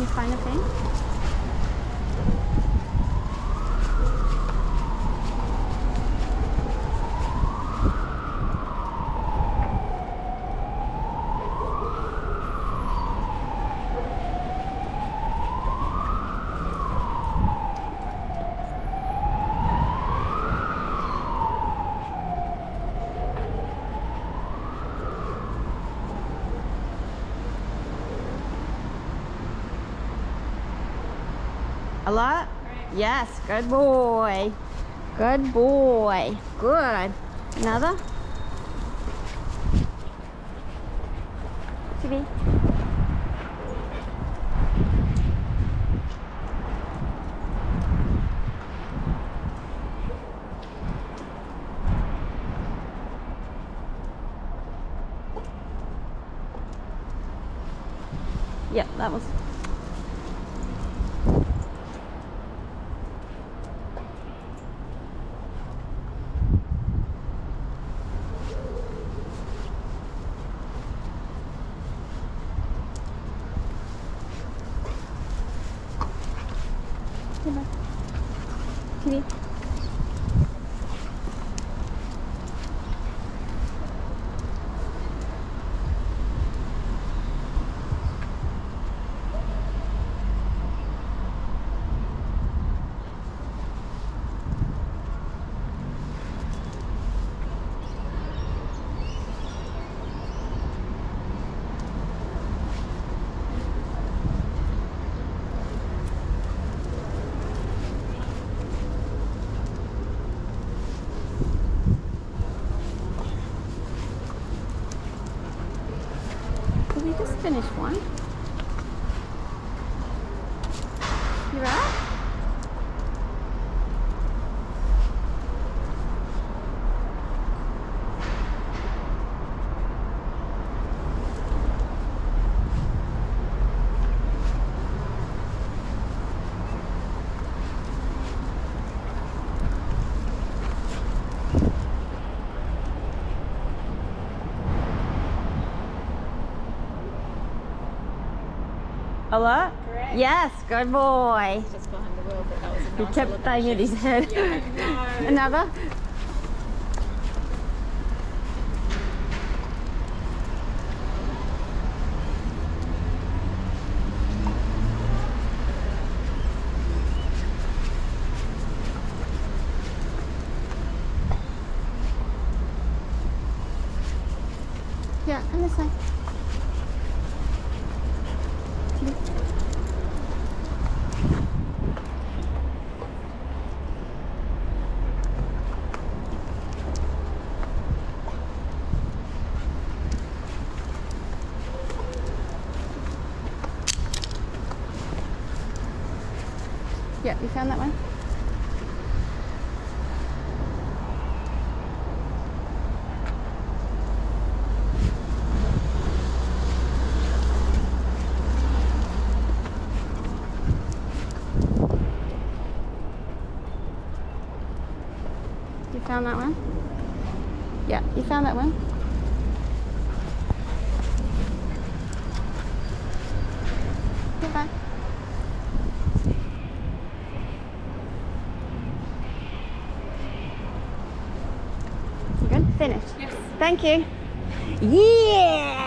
you find a thing? A lot? Yes, good boy. Good boy. Good. Another? TV. Yep, that was. TV. Did we just finish one? You right? A lot? Correct. Yes, good boy. Just behind the wheel, but that was a He nice kept banging his head. Yeah, I know. Another? Yeah, and this side. Yeah, you found that one? You found that one? Yeah, you found that one? Goodbye. You good? Finished? Yes. Thank you. Yeah!